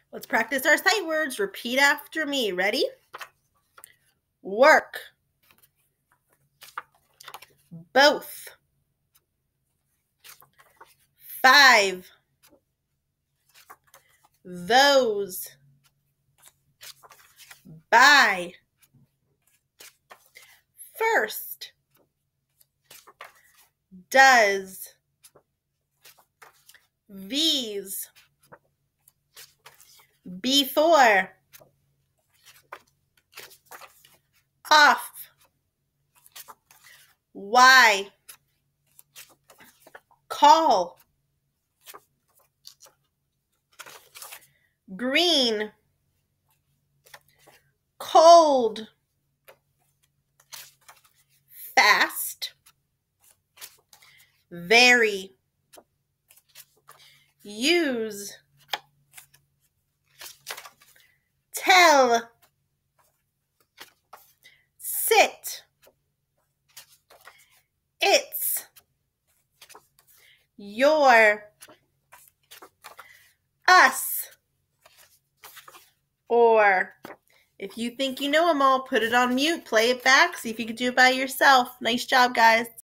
Let's practice our sight words. Repeat after me. Ready? Work. Both. 5. Those. By. First. Does. These. Before. Off. Why. Call. Green. Cold. Fast. Very. Use. Tell. Sit. It's. Your. Us. Or. If you think you know them all, put it on mute, play it back, see if you can do it by yourself. Nice job, guys.